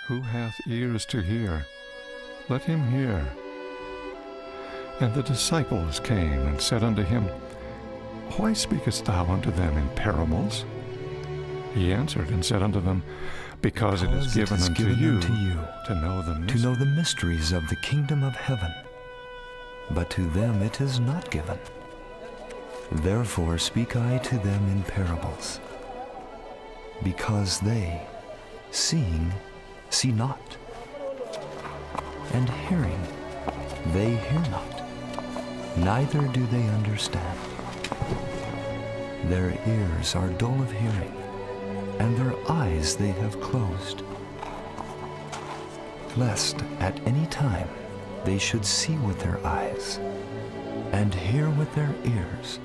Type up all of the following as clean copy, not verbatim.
Who hath ears to hear, let him hear. And the disciples came and said unto him, Why speakest thou unto them in parables? He answered and said unto them, Because it is given unto you to know the mysteries of the kingdom of heaven, but to them it is not given. Therefore speak I to them in parables, because they, seeing, see not, and hearing, they hear not, neither do they understand. Their ears are dull of hearing, and their eyes they have closed, lest at any time they should see with their eyes, and hear with their ears,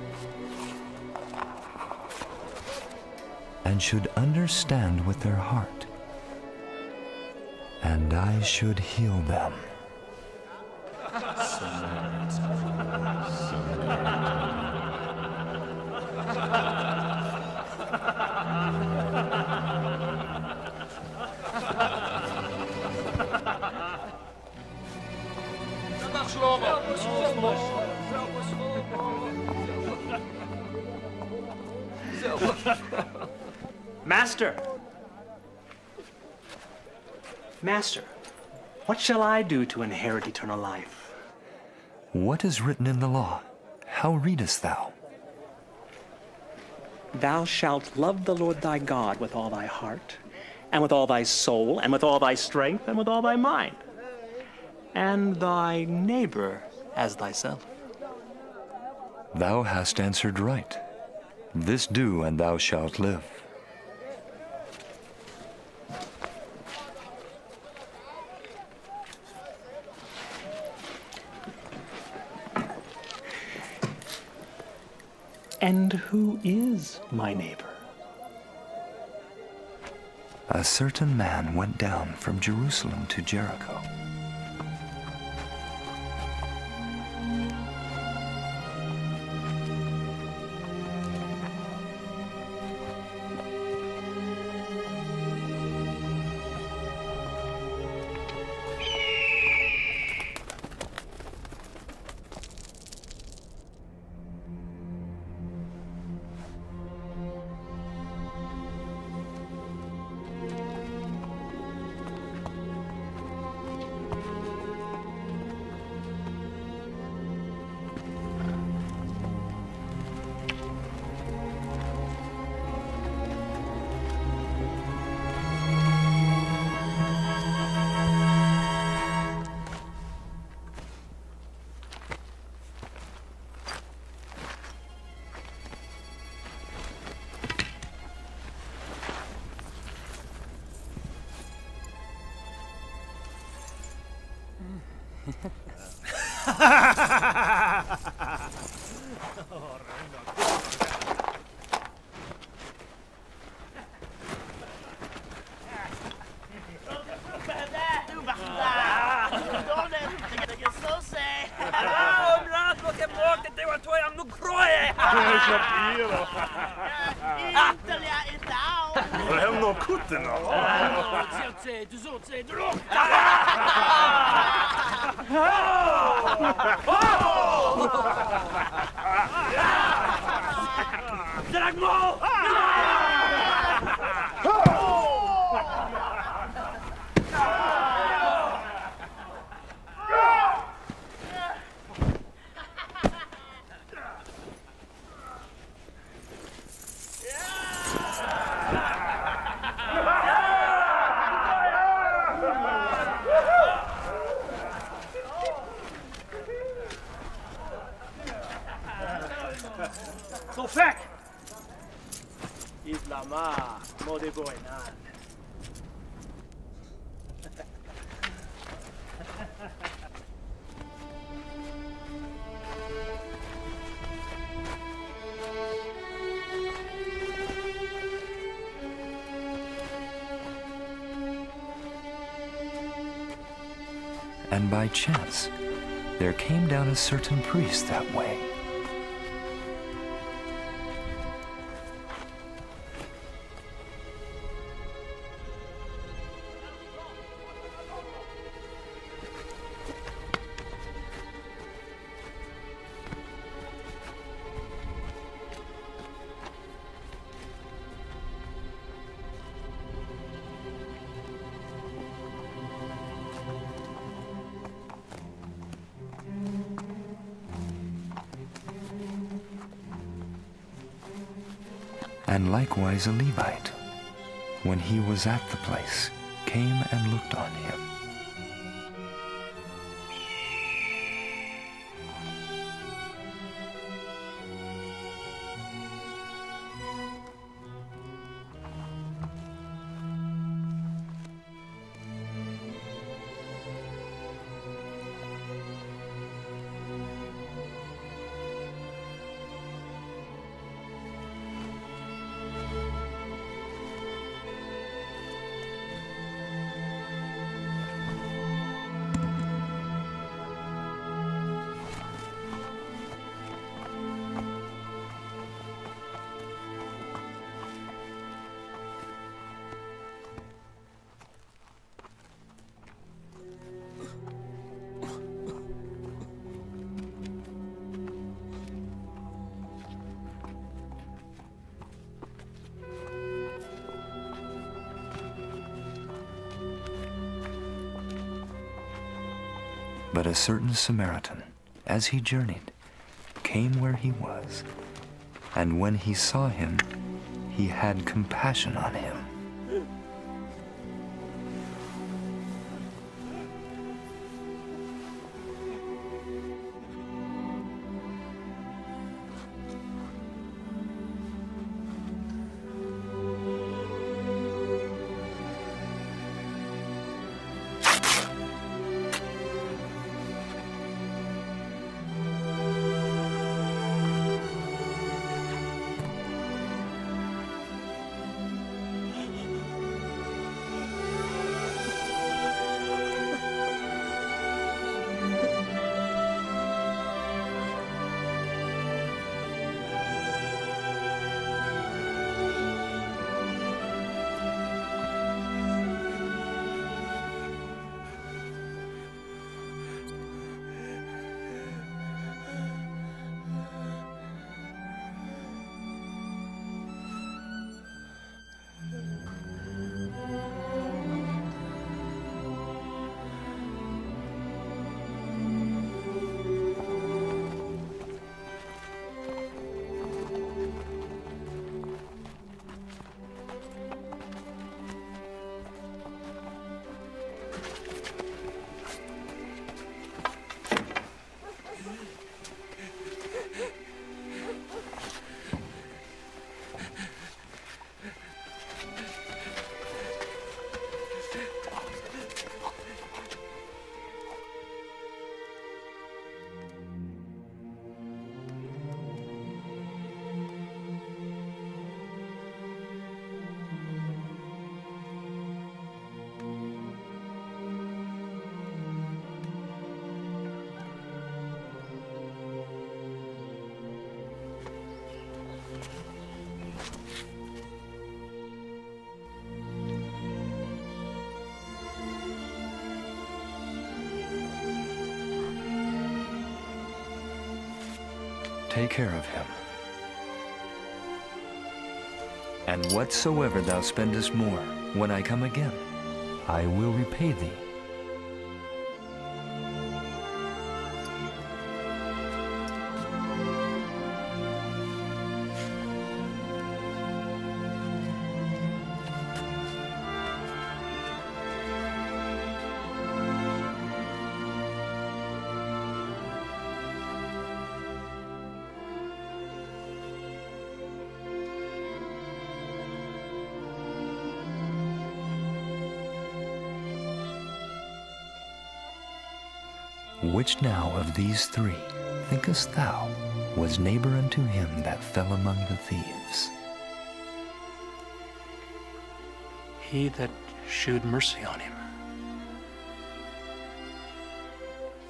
and should understand with their heart, and I should heal them. Master, what shall I do to inherit eternal life? What is written in the law? How readest thou? Thou shalt love the Lord thy God with all thy heart, and with all thy soul, and with all thy strength, and with all thy mind, and thy neighbor as thyself. Thou hast answered right. This do, and thou shalt live. And who is my neighbor? A certain man went down from Jerusalem to Jericho. And by chance, there came down a certain priest that way. And likewise a Levite, when he was at the place, came and looked on him. But a certain Samaritan, as he journeyed, came where he was, and when he saw him, he had compassion on him. Take care of him. And whatsoever thou spendest more, when I come again, I will repay thee. Which now of these three, thinkest thou, was neighbor unto him that fell among the thieves? He that shewed mercy on him.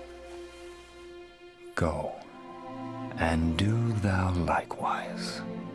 Go, and do thou likewise.